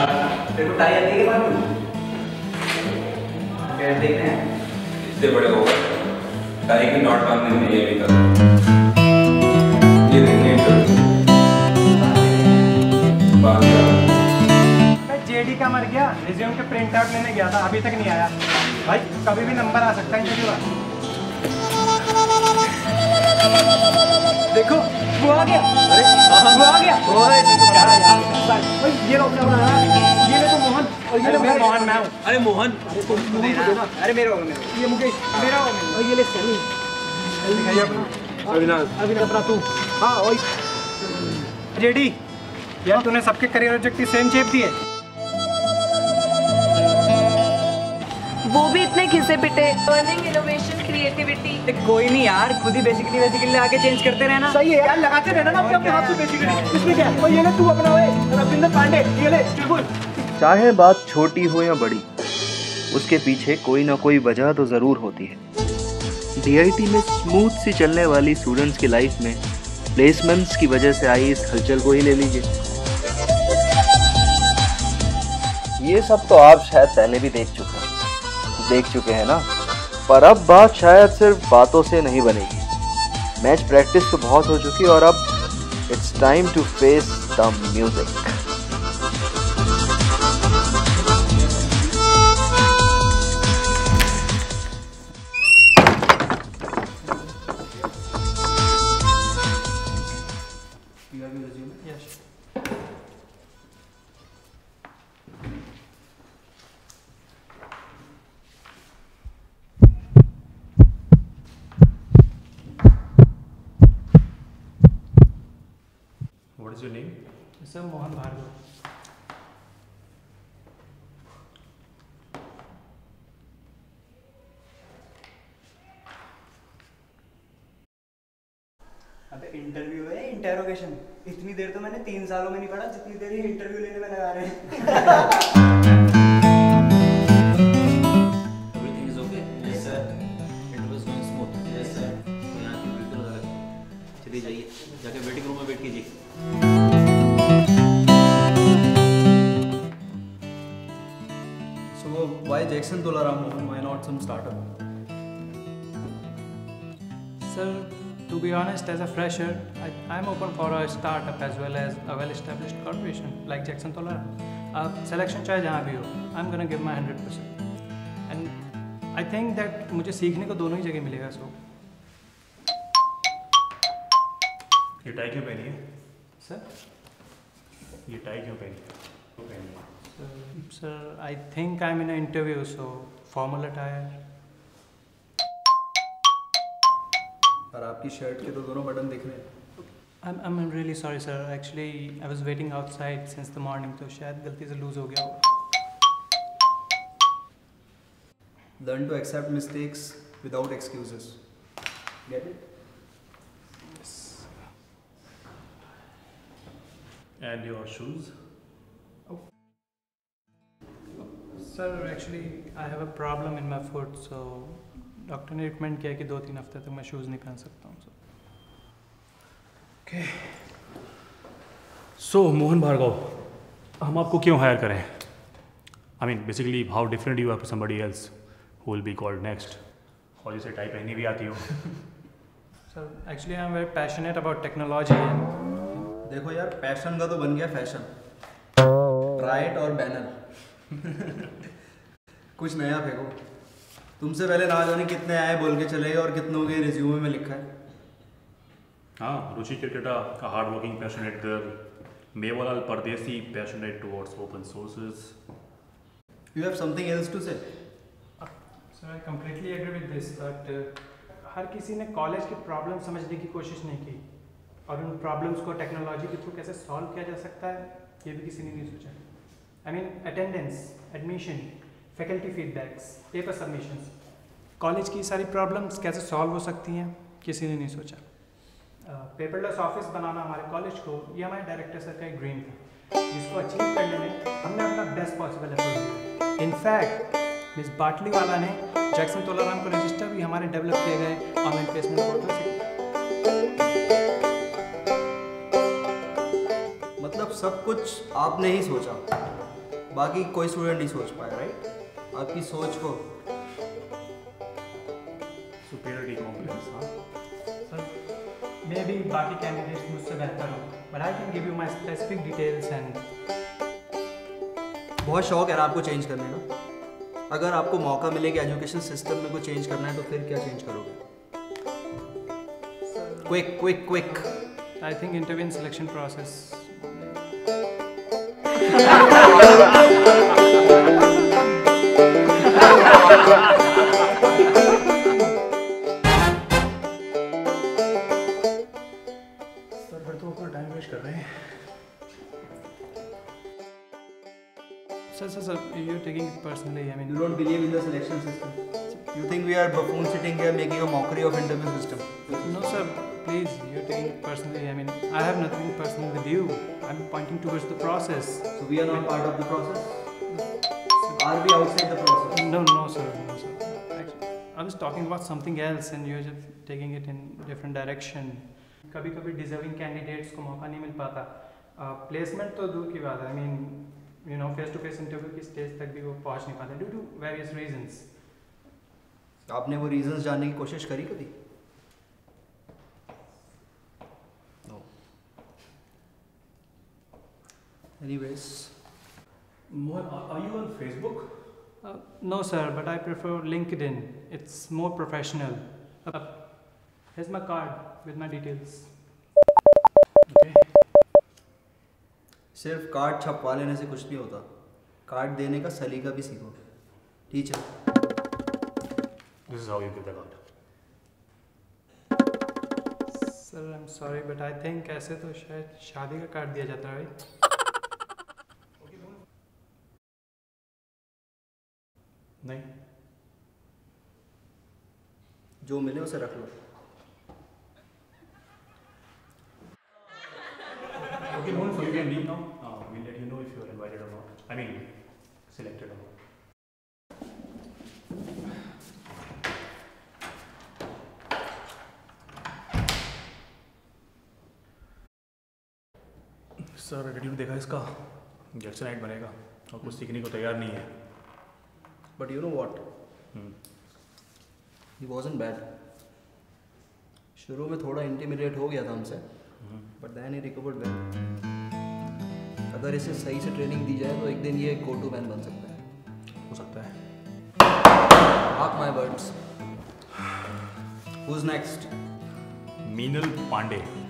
तेरे को टाई आती है बात क्या देखते हैं इससे बड़े होगा टाई की नॉट बांधने में ये भी कर ये देखिए जेडी का मर गया, रिज्यूम के प्रिंट आउट लेने गया था, अभी तक नहीं आया। भाई कभी भी नंबर आ सकता है इंटरव्यू का। देखो वो आ गया। अरे वो आ गया। भाई ये लो अपना बना, ये ले तो मोहन और ये ले मोहन मैं हूँ। अरे मोहन अरे मेरा होगा, ये मुकेश मेरा होगा और ये ले सनी दिखाइए अपना। अविनाश अपना तू। हाँ वही जेडी यार, तूने सबके करियर ऑब्जेक्ट की सेम शेप दी है। वो भी इतने घिसे पिटे। Learning, innovation, creativity. कोई नहीं यार, खुद ही बेसिकली आके चेंज करते रहना। सही है यार, लगाते रहना ना अपने हाथ से बेसिकली। इसमें क्या है? ये ले तू अपना है रविंद्र पांडे, ये ले चुलबुल। चाहे बात छोटी हो या बड़ी, उसके पीछे कोई ना कोई वजह तो ज़रूर होती है। डीआईटी में स्मूथ सी चलने वाली स्टूडेंट्स की लाइफ में प्लेसमेंट्स की वजह से आई इस हलचल को ही ले लीजिए। ये सब तो आप शायद पहले भी देख चुके हैं ना, पर अब बात शायद सिर्फ बातों से नहीं बनेगी। मैच प्रैक्टिस तो बहुत हो चुकी और अब it's time to face the music. What is your name? Sir Mohan Bhargava. अबे इंटरव्यू है इंटेरोगेशन? इतनी देर तो मैंने 3 सालों में नहीं पढ़ा जितनी देर ये इंटरव्यू लेने में लगा रहे हैं। Everything is okay? Yes sir. Interview is going smooth. Yes sir. तो यहाँ की बिल्कुल अलग है। चलिए जाइए, जाके वेटिंग रूम में वेट कीजिए। So why Jackson Tolaram? Why not some startup? Sir, to be honest, as a fresher, I'm open for a startup as well as a well-established corporation like Jackson Tolaram. Selection चाहे जहाँ भी हो, I'm gonna give my 100%. And I think that मुझे सीखने को दोनों ही जगह मिलेगा। So ये टाई क्यों पहनी है? सर ये टाई क्यों पहनी है? Sir, I think I'm in an interview, so formal attire. और आपकी शर्ट के तो दोनों बटन दिख रहे हैं। I'm really sorry, sir. Actually, I was waiting outside since the morning, तो शायद गलती से लूज हो गया होगा। Learn to accept mistakes without excuses. Get it? Yes. And your shoes? Sir, actually, I have a problem in my foot, so doctor ने recommend किया कि 2-3 हफ्ते तक मैं शूज़ नहीं पहन सकता हूँ। Okay. So मोहन भार्गव, हम आपको क्यों हायर करें? I mean, basically, how different you are to somebody else who will be called next? और जिसे टाई पहनी भी आती हो। Sir, actually, I'm very passionate about technology. देखो यार, पैशन का तो बन गया फैशन। राइट और बैनर। कुछ नया फेंको। तुमसे पहले ना जाने कितने आए बोल के चले गए और कितनों के रिज्यूमे में लिखा है। हाँ, रुचि क्रिकेटा, a hard-working, passionate girl. Mewalal परदेसी, passionate towards open sources. You have something else to say? Sir, I completely agree with this, but हर किसी ने कॉलेज की प्रॉब्लम समझने की कोशिश नहीं की और उन प्रॉब्लम्स को टेक्नोलॉजी के थ्रू कैसे सॉल्व किया जा सकता है, ये भी किसी ने नहीं सोचा। I mean, attendance, admission, faculty feedbacks, paper submissions, college की सारी प्रॉब्लम्स कैसे सॉल्व हो सकती हैं, किसी ने नहीं सोचा। पेपरलेस ऑफिस बनाना हमारे कॉलेज को, ये हमारे डायरेक्टर सर का एक ड्रीम था, जिसको अचीव करने में हमने अपना बेस्ट पॉसिबल एफर्ट दिया। इनफैक्ट मिस बाटली वाला ने जैक्सन तोलाराम को रजिस्टर भी हमारे डेवलप किए गए ऑनलाइन प्लेसमेंट पोर्टल से। मतलब सब कुछ आपने ही सोचा? बाकी कोई स्टूडेंट नहीं सोच पाया, राइट? आपकी सोच को सुपीरियरिटी कॉम्प्लेक्स, हाँ सर मे बी बाकी कैंडिडेट्स मुझसे बेहतर हो, but I can give you my specific details and बहुत शौक है ना आपको चेंज करने का। अगर आपको मौका मिले कि एजुकेशन सिस्टम में कुछ चेंज करना है तो फिर क्या चेंज करोगे? Quick quick quick. I think interview in selection process. Sir फिर तो अपना टाइम वेस्ट कर रहे हैं। Sir, you're taking it personally. I mean, You don't believe in the selection system. You think we are buffoons sitting here making a mockery of interview system. no, sir. Please, you're taking it personally. I mean, I have nothing personal with you. I'm pointing towards the process. So we are not part of the process. Are we outside the process? No, sir. Actually, I was talking about something else, and you're just taking it in different direction. कभी-कभी deserving candidates को मौका नहीं मिल पाता. Placement तो दूर की बात है. I mean, you know, face-to-face interview की stage तक भी वो पहुंच नहीं पाते due to various reasons. आपने वो reasons जानने की कोशिश करी कभी? No. Anyways. Mohan, are you on Facebook? No, sir, but I prefer LinkedIn. It's more professional. Here's my card with my details. Okay. सिर्फ कार्ड छपवा लेने से कुछ नहीं होता, कार्ड देने का सलीका भी सीखो। Teacher, This is how you get the card. Sir, I'm sorry, but I think ऐसे तो शायद शादी का कार्ड दिया जाता है, right? नहीं, जो मिले उसे रख लो। okay, Mohan, so you can leave now. We'll let you know if you are invited or not. I mean, selected or not. Sir attitude देखा इसका, जैक्सन नाइट बनेगा और कुछ सीखने को तैयार नहीं है। But you know what, he wasn't bad. शुरू में थोड़ा इंटिमिडेट हो गया था हमसे, but then he recovered well. अगर इसे सही से ट्रेनिंग दी जाए तो एक दिन ये गो टू मैन बन सकता है। हो सकता है। Mark my words. Who is next? Meenal Pandey.